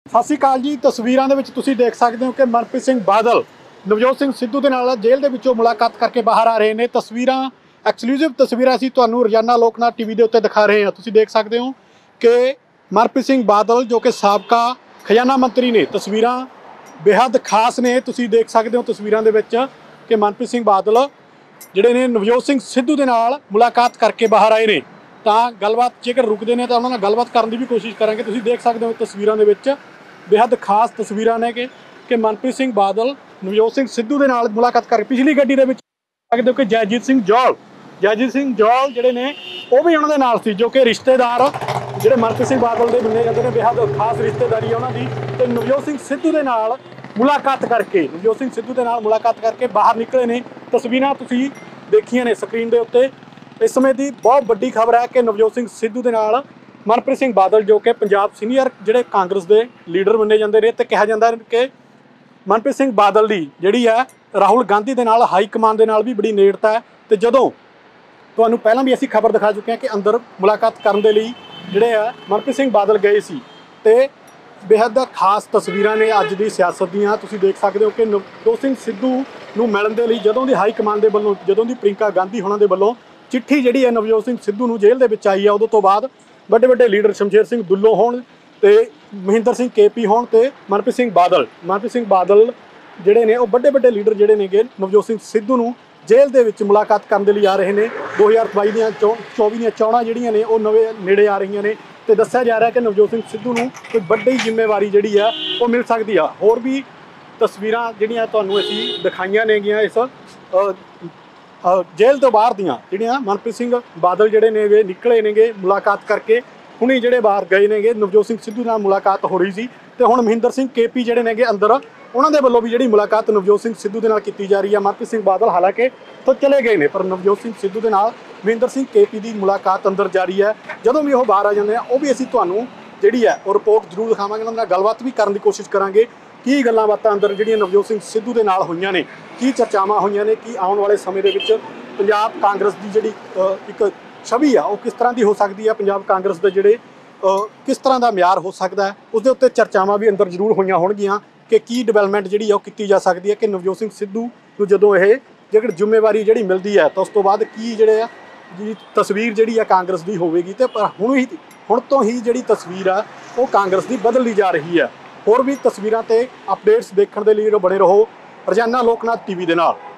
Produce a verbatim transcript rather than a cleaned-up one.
ਸਤਿ ਸ਼੍ਰੀ ਅਕਾਲ ਜੀ। ਤਸਵੀਰਾਂ ਦੇ ਵਿੱਚ ਤੁਸੀਂ ਦੇਖ ਸਕਦੇ ਹੋ ਕਿ ਮਨਪ੍ਰੀਤ ਸਿੰਘ ਬਾਦਲ ਨਵਜੋਤ ਸਿੰਘ ਸਿੱਧੂ ਦੇ ਨਾਲ ਜੇਲ੍ਹ ਦੇ ਵਿੱਚੋਂ ਮੁਲਾਕਾਤ ਕਰਕੇ ਬਾਹਰ ਆ ਰਹੇ ਨੇ। ਤਸਵੀਰਾਂ ਐਕਸਕਲੂਸਿਵ ਤਸਵੀਰਾਂ ਅਸੀਂ ਤੁਹਾਨੂੰ ਰੋਜ਼ਾਨਾ ਲੋਕਨਾਥ ਟੀਵੀ ਦੇ ਉੱਤੇ ਦਿਖਾ ਰਹੇ ਹਾਂ। ਤੁਸੀਂ ਦੇਖ ਸਕਦੇ ਹੋ ਕਿ ਮਨਪ੍ਰੀਤ ਸਿੰਘ ਬਾਦਲ ਜੋ ਕਿ ਸਾਬਕਾ ਖਜ਼ਾਨਾ ਮੰਤਰੀ ਨੇ, ਤਸਵੀਰਾਂ ਬੇहद ਖਾਸ ਨੇ। ਤੁਸੀਂ ਦੇਖ ਸਕਦੇ ਹੋ ਤਸਵੀਰਾਂ ਦੇ ਵਿੱਚ ਕਿ ਮਨਪ੍ਰੀਤ ਸਿੰਘ ਬਾਦਲ ਜਿਹੜੇ ਨੇ ਨਵਜੋਤ ਸਿੰਘ ਸਿੱਧੂ ਦੇ ਨਾਲ ਮੁਲਾਕਾਤ ਕਰਕੇ ਬਾਹਰ ਆਏ ਨੇ। ਤਾਂ ਗੱਲਬਾਤ ਜੇਕਰ ਰੁਕਦੇ ਨੇ ਤਾਂ ਉਹਨਾਂ ਨਾਲ ਗੱਲਬਾਤ ਕਰਨ ਦੀ ਵੀ ਕੋਸ਼ਿਸ਼ ਕਰਾਂਗੇ। ਤੁਸੀਂ ਦੇਖ ਸਕਦੇ ਹੋ ਤਸਵੀਰਾਂ ਦੇ ਵਿੱਚ बेहद खास तस्वीरां ने कि कि मनप्रीत सिंह बादल नवजोत सिंह सिद्धू के नाल मुलाकात कर पिछली गड्डी दे विच सकदे हो कि जयजीत सिंह जौल जयजीत सिंह जौल जिहड़े ने वो भी उन्हां दे नाल सी, जो कि रिश्तेदार जिहड़े मनप्रीत सिंह बादल दे मन्ने जांदे ने। बेहद खास रिश्तेदारी है उन्हां दी ते नवजोत सिंह सिद्धू दे नाल मुलाकात करके नवजोत सिंह सिद्धू दे नाल मुलाकात करके बाहर निकले ने। तस्वीरां तुसीं देखियां ने स्क्रीन दे उत्ते। इस समय की बहुत वड्डी खबर है कि नवजोत सिंह सिद्धू दे नाल मनप्रीत सिंह बादल जो कि पंजाब सीनियर जिहड़े कांग्रेस के लीडर मन्ने जाते हैं, तो कहा जाता है कि मनप्रीत सिंह बादल की जिहड़ी है राहुल गांधी के नाल हाई कमान के नाल भी बड़ी नेड़ता है। तो जदों तुहानूं पहलां भी असीं खबर दिखा चुके हैं कि अंदर मुलाकात करने के लिए जिहड़े है मनप्रीत सिंह बादल गए सी। ते बेहद खास तस्वीरां ने अज दी सियासत दीआं। तुसीं देख सकते हो कि नवजोत सिंह सिद्धू नूं मिलण दे लई जदों दी हाई कमान दे वल्लों जदों दी प्रियंका गांधी होणां दे वल्लों चिट्ठी जिहड़ी है नवजोत सिंह सिद्धू नूं जेल੍ਹ दे विच आई है, उदों तो बाद ਵੱਡੇ ਵੱਡੇ ਲੀਡਰ ਸ਼ਮਸ਼ੇਰ ਸਿੰਘ ਦੁੱਲੋ ਹੋਣ ਤੇ ਮਹਿੰਦਰ ਸਿੰਘ ਕੇਪੀ ਹੋਣ ਤੇ ਮਨਪ੍ਰੀਤ ਸਿੰਘ ਬਾਦਲ ਮਨਪ੍ਰੀਤ ਸਿੰਘ ਬਾਦਲ ਜਿਹੜੇ ਨੇ ਉਹ ਵੱਡੇ ਵੱਡੇ ਲੀਡਰ ਜਿਹੜੇ ਨੇਗੇ ਨਵਜੋਤ ਸਿੰਘ ਸਿੱਧੂ ਨੂੰ ਜੇਲ੍ਹ ਦੇ ਵਿੱਚ ਮੁਲਾਕਾਤ ਕਰਨ ਦੇ ਲਈ ਆ ਰਹੇ ਨੇ। ਦੋ ਹਜ਼ਾਰ ਬਾਈ ਦੀਆਂ ਚੌਵੀ ਦੀਆਂ ਚੋਣਾਂ ਜਿਹੜੀਆਂ ਨੇ ਉਹ ਨਵੇਂ ਨੇੜੇ ਆ ਰਹੀਆਂ ਨੇ ਤੇ ਦੱਸਿਆ ਜਾ ਰਿਹਾ ਕਿ ਨਵਜੋਤ ਸਿੰਘ ਸਿੱਧੂ ਨੂੰ ਕੋਈ ਵੱਡੀ ਜ਼ਿੰਮੇਵਾਰੀ ਜਿਹੜੀ ਆ ਉਹ ਮਿਲ ਸਕਦੀ ਆ। ਹੋਰ ਵੀ ਤਸਵੀਰਾਂ ਜਿਹੜੀਆਂ ਤੁਹਾਨੂੰ ਅਸੀਂ ਦਿਖਾਈਆਂ ਨੇਗੀਆਂ ਇਸ जेल तो बाहर दियाँ जिहड़ियां मनप्रीत सिंह बादल जिहड़े ने निकले ने मुलाकात करके हुणी जिहड़े बाहर गए ने नवजोत सिंह सिद्धू नाल मुलाकात हो रही सी। ते हुण महिंदर सिंह केपी जिहड़े ने अंदर उन्हां दे वल्लों भी जिहड़ी मुलाकात नवजोत सिंह सिद्धू दे नाल कीती जा रही है। मनप्रीत सिंह बादल हालांकि तो चले गए ने पर नवजोत सिंह सिद्धू दे नाल महिंदर सिंह केपी की मुलाकात अंदर जारी है। जदों भी वो बाहर आ जाते हैं वो भी असीं तुहानूं जिहड़ी है वो रिपोर्ट जरूर दिखावांगे, उन्हां नाल गलबात भी करन दी कोशिश करांगे। की गल्लां बातां अंदर जिहड़ियां नवजोत सिंह सिद्धू दे नाल होईयां ने, की चर्चावां होईयां ने, की आउण वाले समय दे विच पंजाब कांग्रेस की जिहड़ी एक छवि आ वो किस तरह की हो सकती है, पंजाब कांग्रेस के जिहड़े किस तरह का म्यार हो सकता है, उसके उत्ते चर्चावां भी अंदर जरूर होईयां होणगीआं कि की डिवेलपमेंट जिहड़ी आ कीती जा सकती है कि नवजोत सिंह सिद्धू नूं जदों ये जेकर जिम्मेवारी जिहड़ी मिलदी है तो उस तो बाद की जिहड़े जी तस्वीर जिहड़ी आ कांग्रेस की होवेगी। ते पर हुण ही हुण तो ही जिहड़ी तस्वीर आ वो कांग्रेस की बदलदी जा रही है। होर भी तस्वीरां ते अपडेट्स देखण दे लई बने रहो रोजाना लोकनाथ टीवी दे नाल।